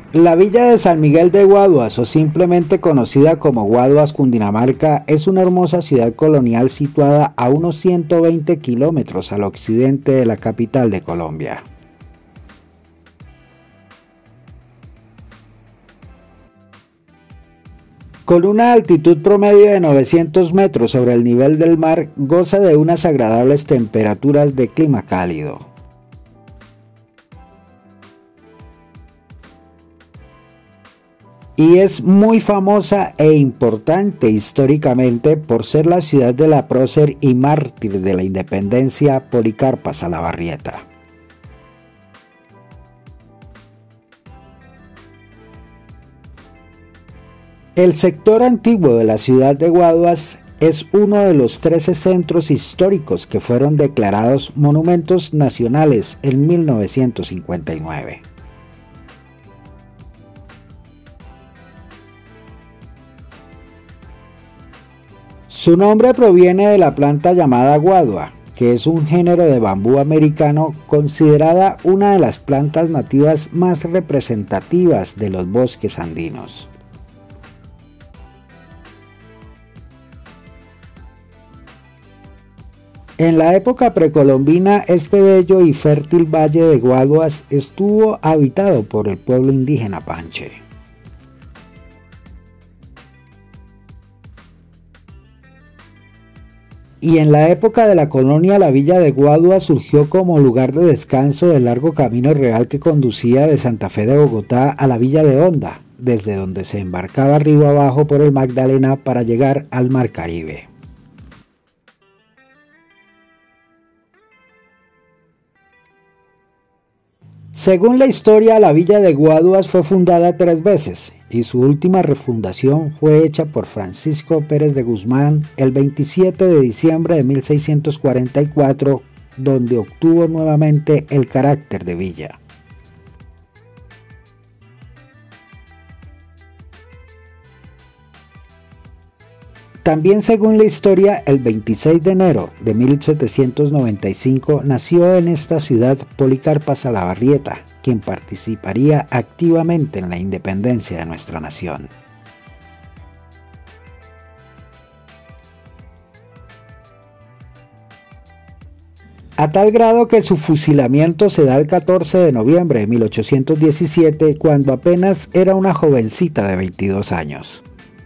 La villa de San Miguel de Guaduas, o simplemente conocida como Guaduas, Cundinamarca, es una hermosa ciudad colonial situada a unos 120 kilómetros al occidente de la capital de Colombia. Con una altitud promedio de 900 metros sobre el nivel del mar, goza de unas agradables temperaturas de clima cálido. Y es muy famosa e importante históricamente por ser la ciudad de la prócer y mártir de la independencia Policarpa Salabarrieta. El sector antiguo de la ciudad de Guaduas es uno de los 13 centros históricos que fueron declarados monumentos nacionales en 1959. Su nombre proviene de la planta llamada guadua, que es un género de bambú americano considerada una de las plantas nativas más representativas de los bosques andinos. En la época precolombina, este bello y fértil valle de Guaduas estuvo habitado por el pueblo indígena Panche. Y en la época de la colonia, la villa de Guaduas surgió como lugar de descanso del largo camino real que conducía de Santa Fe de Bogotá a la villa de Honda, desde donde se embarcaba río abajo por el Magdalena para llegar al Mar Caribe. Según la historia, la villa de Guaduas fue fundada 3 veces y su última refundación fue hecha por Francisco Pérez de Guzmán el 27 de diciembre de 1644, donde obtuvo nuevamente el carácter de villa. También según la historia, el 26 de enero de 1795 nació en esta ciudad Policarpa Salabarrieta, quien participaría activamente en la independencia de nuestra nación. A tal grado que su fusilamiento se da el 14 de noviembre de 1817, cuando apenas era una jovencita de 22 años.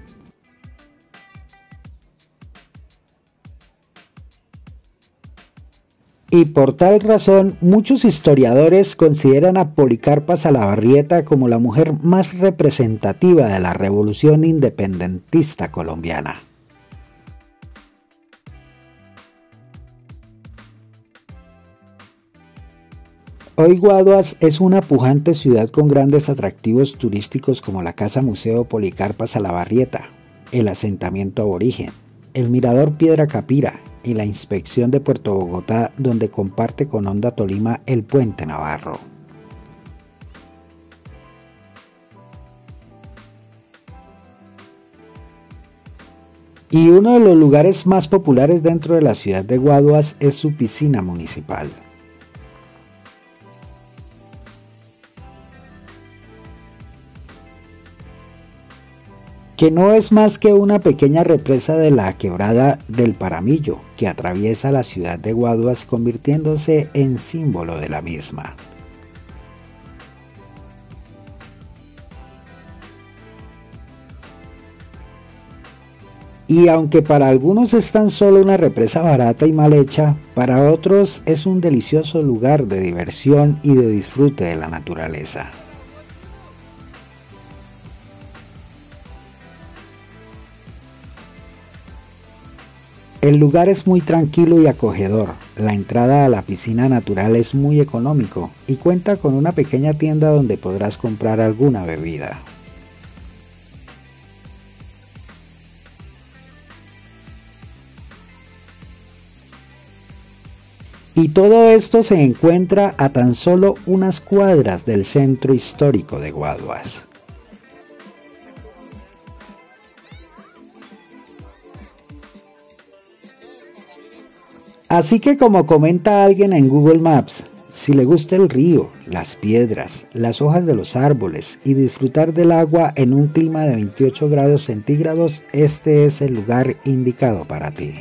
Y por tal razón, muchos historiadores consideran a Policarpa Salabarrieta como la mujer más representativa de la revolución independentista colombiana. Hoy Guaduas es una pujante ciudad con grandes atractivos turísticos como la Casa Museo Policarpa Salabarrieta, el asentamiento aborigen, el mirador Piedra Capira, y la inspección de Puerto Bogotá, donde comparte con Honda Tolima el Puente Navarro. Y uno de los lugares más populares dentro de la ciudad de Guaduas es su piscina municipal. Que no es más que una pequeña represa de la quebrada del Paramillo, que atraviesa la ciudad de Guaduas, convirtiéndose en símbolo de la misma. Y aunque para algunos es tan solo una represa barata y mal hecha, para otros es un delicioso lugar de diversión y de disfrute de la naturaleza. El lugar es muy tranquilo y acogedor, la entrada a la piscina natural es muy económico y cuenta con una pequeña tienda donde podrás comprar alguna bebida. Y todo esto se encuentra a tan solo unas cuadras del centro histórico de Guaduas. Así que, como comenta alguien en Google Maps, Si le gusta el río, las piedras, las hojas de los árboles y disfrutar del agua en un clima de 28 grados centígrados, este es el lugar indicado para ti.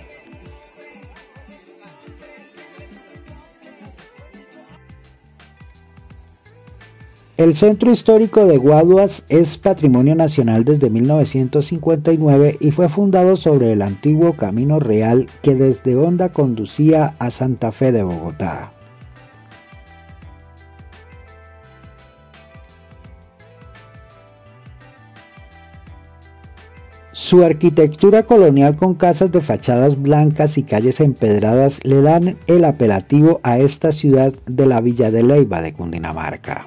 El centro histórico de Guaduas es patrimonio nacional desde 1959 y fue fundado sobre el antiguo camino real que desde Honda conducía a Santa Fe de Bogotá. Su arquitectura colonial con casas de fachadas blancas y calles empedradas le dan el apelativo a esta ciudad de la Villa de Leyva de Cundinamarca.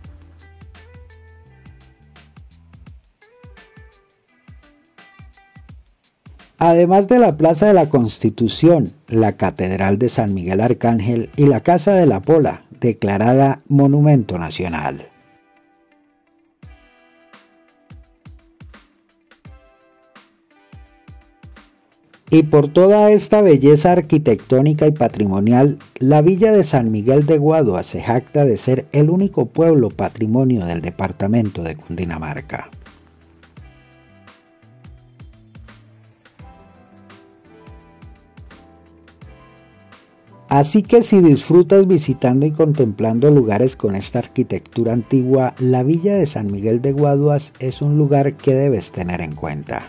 Además de la Plaza de la Constitución, la Catedral de San Miguel Arcángel y la Casa de la Pola, declarada Monumento Nacional. Y por toda esta belleza arquitectónica y patrimonial, la villa de San Miguel de Guaduas se jacta de ser el único pueblo patrimonio del departamento de Cundinamarca. Así que si disfrutas visitando y contemplando lugares con esta arquitectura antigua, la villa de San Miguel de Guaduas es un lugar que debes tener en cuenta.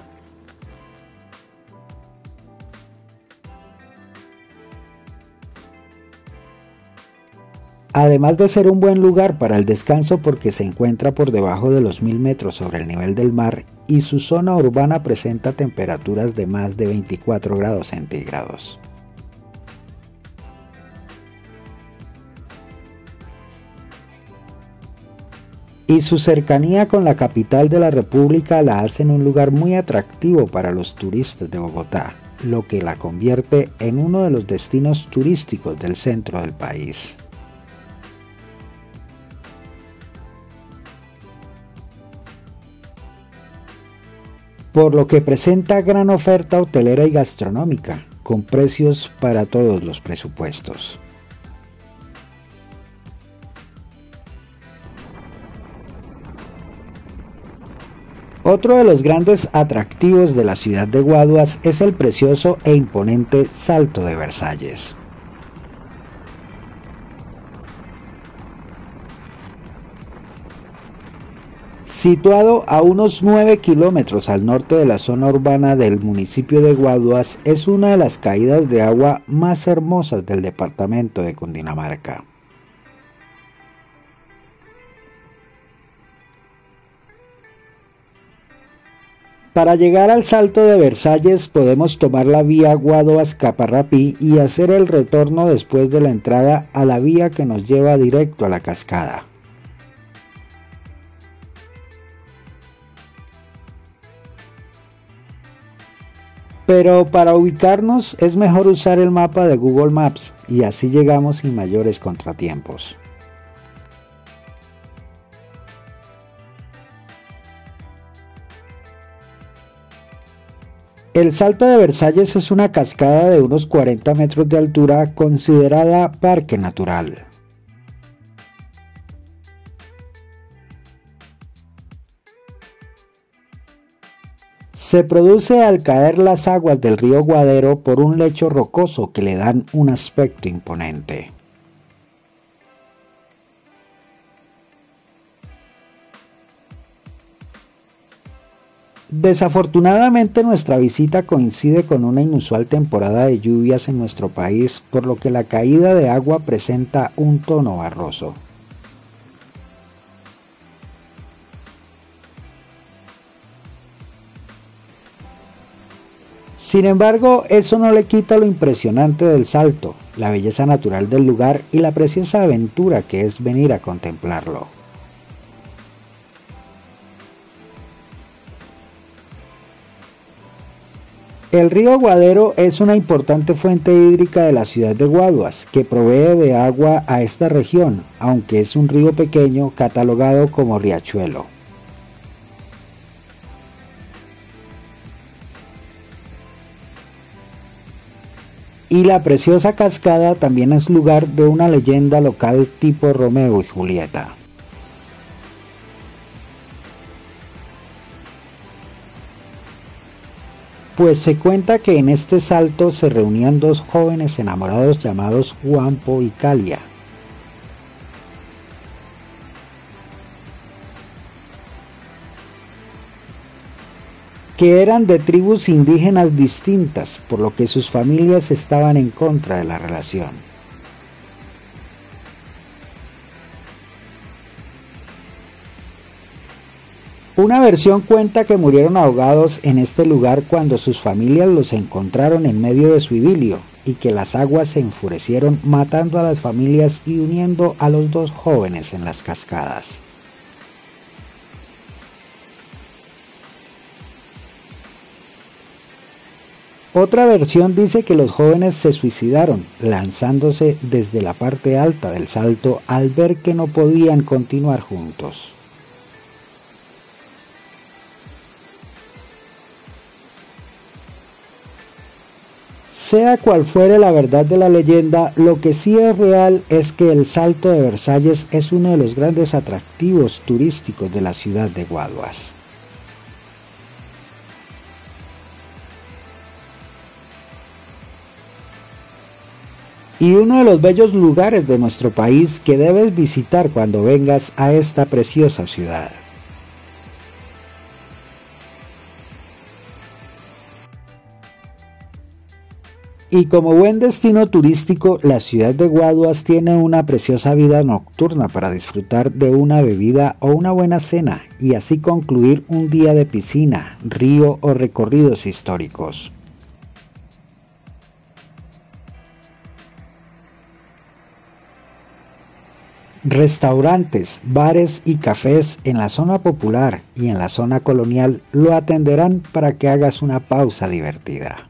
Además de ser un buen lugar para el descanso porque se encuentra por debajo de los 1000 metros sobre el nivel del mar y su zona urbana presenta temperaturas de más de 24 grados centígrados. Y su cercanía con la capital de la República la hacen un lugar muy atractivo para los turistas de Bogotá, lo que la convierte en uno de los destinos turísticos del centro del país. Por lo que presenta gran oferta hotelera y gastronómica, con precios para todos los presupuestos. Otro de los grandes atractivos de la ciudad de Guaduas es el precioso e imponente Salto de Versalles. Situado a unos 9 kilómetros al norte de la zona urbana del municipio de Guaduas, es una de las caídas de agua más hermosas del departamento de Cundinamarca. Para llegar al Salto de Versalles podemos tomar la vía Guaduas-Caparrapí y hacer el retorno después de la entrada a la vía que nos lleva directo a la cascada. Pero para ubicarnos es mejor usar el mapa de Google Maps y así llegamos sin mayores contratiempos. El Salto de Versalles es una cascada de unos 40 metros de altura considerada parque natural. Se produce al caer las aguas del río Guadero por un lecho rocoso que le dan un aspecto imponente. Desafortunadamente nuestra visita coincide con una inusual temporada de lluvias en nuestro país, por lo que la caída de agua presenta un tono barroso. Sin embargo, eso no le quita lo impresionante del salto, la belleza natural del lugar y la preciosa aventura que es venir a contemplarlo. El río Guadero es una importante fuente hídrica de la ciudad de Guaduas, que provee de agua a esta región, aunque es un río pequeño catalogado como riachuelo. Y la preciosa cascada también es lugar de una leyenda local tipo Romeo y Julieta. Pues se cuenta que en este salto se reunían dos jóvenes enamorados llamados Guampo y Calia. Que eran de tribus indígenas distintas, por lo que sus familias estaban en contra de la relación. Una versión cuenta que murieron ahogados en este lugar cuando sus familias los encontraron en medio de su idilio y que las aguas se enfurecieron matando a las familias y uniendo a los dos jóvenes en las cascadas. Otra versión dice que los jóvenes se suicidaron lanzándose desde la parte alta del salto al ver que no podían continuar juntos. Sea cual fuere la verdad de la leyenda, lo que sí es real es que el Salto de Versalles es uno de los grandes atractivos turísticos de la ciudad de Guaduas. Y uno de los bellos lugares de nuestro país que debes visitar cuando vengas a esta preciosa ciudad. Y como buen destino turístico, la ciudad de Guaduas tiene una preciosa vida nocturna para disfrutar de una bebida o una buena cena y así concluir un día de piscina, río o recorridos históricos. Restaurantes, bares y cafés en la zona popular y en la zona colonial lo atenderán para que hagas una pausa divertida.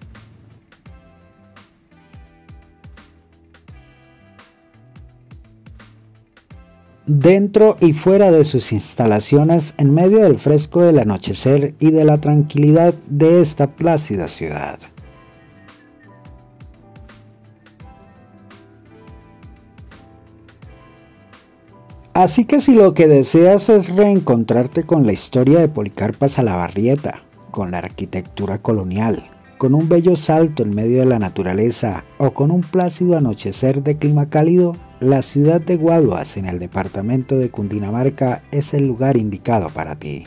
Dentro y fuera de sus instalaciones, en medio del fresco del anochecer y de la tranquilidad de esta plácida ciudad. Así que si lo que deseas es reencontrarte con la historia de Policarpa Salabarrieta, con la arquitectura colonial, con un bello salto en medio de la naturaleza o con un plácido anochecer de clima cálido, la ciudad de Guaduas en el departamento de Cundinamarca es el lugar indicado para ti.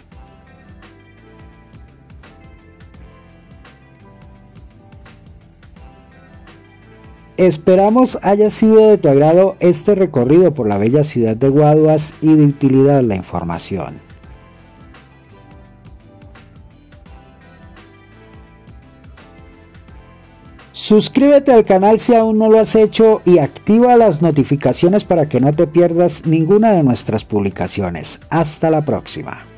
Esperamos haya sido de tu agrado este recorrido por la bella ciudad de Guaduas y de utilidad la información. Suscríbete al canal si aún no lo has hecho y activa las notificaciones para que no te pierdas ninguna de nuestras publicaciones. Hasta la próxima.